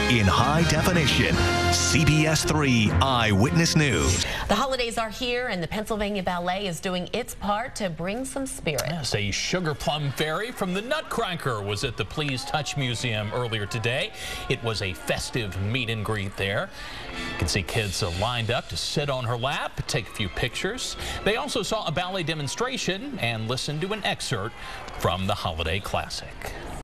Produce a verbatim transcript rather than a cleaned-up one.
in high definition. C B S three Eyewitness News. The holidays are here, and the Pennsylvania Ballet is doing its part to bring some spirit. Yes, a Sugar Plum Fairy from the Nutcracker was at the Please Touch Museum earlier today. It was a festive meet and greet there. You can see kids uh, lined up to sit on her lap, take a few pictures. They also saw a ballet demonstration and listened to an excerpt from the holiday classic.